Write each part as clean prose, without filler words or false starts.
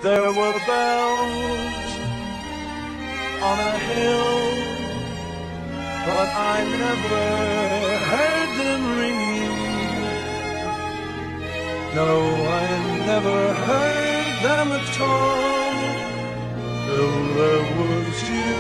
There were bells on a hill, but I never heard them ringing. No, I never heard them at all till there was you.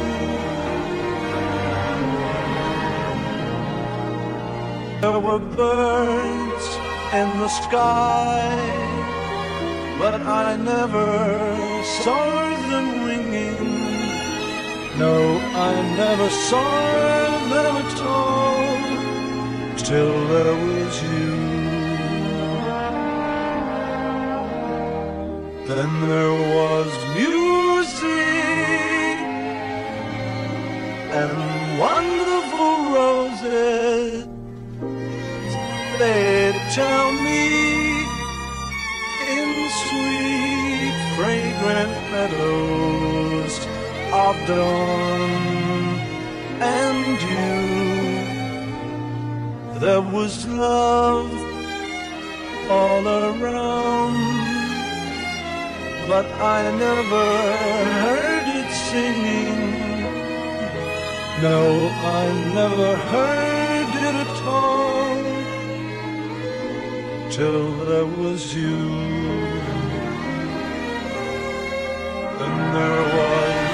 There were birds in the sky, but I never saw them ringing. No, I never saw them at all till there was you. Then there was music and wonderful roses. They'd tell me in sweet, fragrant meadows of dawn and dew, there was love all around, but I never heard it singing. No, I never heard it at all till there was you. And there was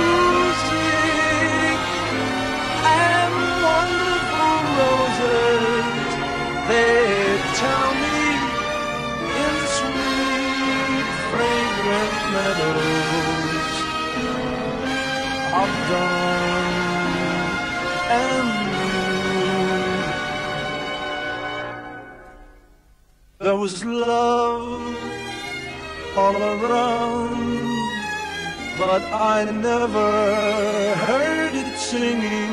music and wonderful roses. They'd tell me in sweet, fragrant meadows of dawn and blue. There was love all around, but I never heard it singing.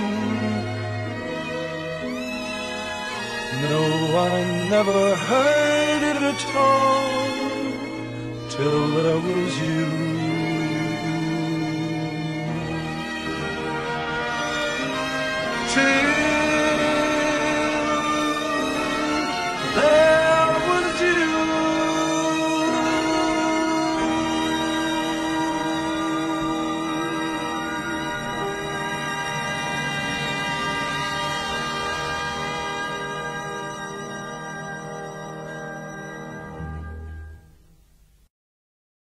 No, I never heard it at all till there was you. Till